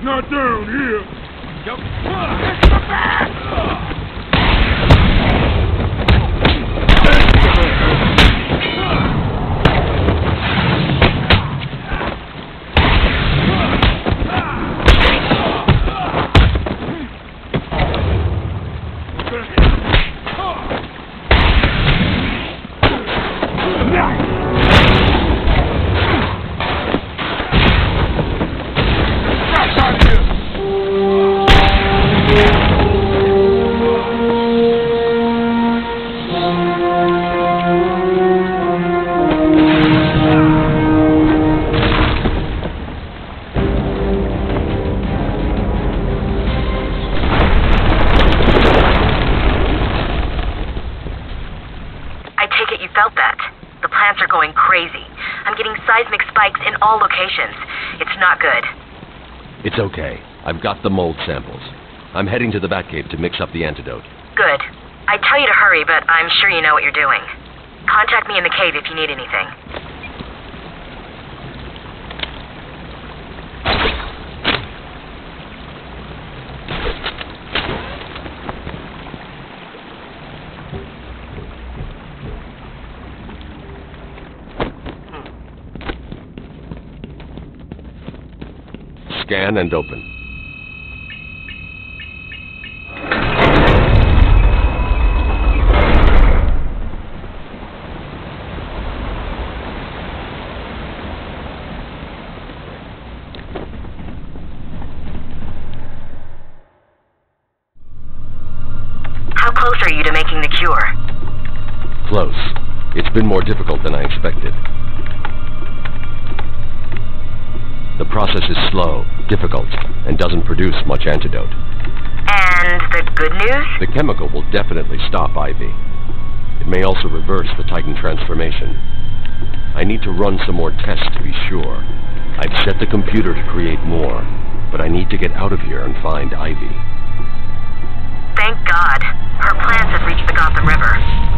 Not down here! Felt that. The plants are going crazy. I'm getting seismic spikes in all locations. It's not good. It's okay. I've got the mold samples. I'm heading to the Batcave to mix up the antidote. Good. I'd tell you to hurry, but I'm sure you know what you're doing. Contact me in the cave if you need anything. Scan and open. How close are you to making the cure? Close. It's been more difficult than I expected. The process is slow, difficult, and doesn't produce much antidote. And the good news? The chemical will definitely stop Ivy. It may also reverse the Titan transformation. I need to run some more tests to be sure. I've set the computer to create more, but I need to get out of here and find Ivy. Thank God. Her plans have reached the Gotham River.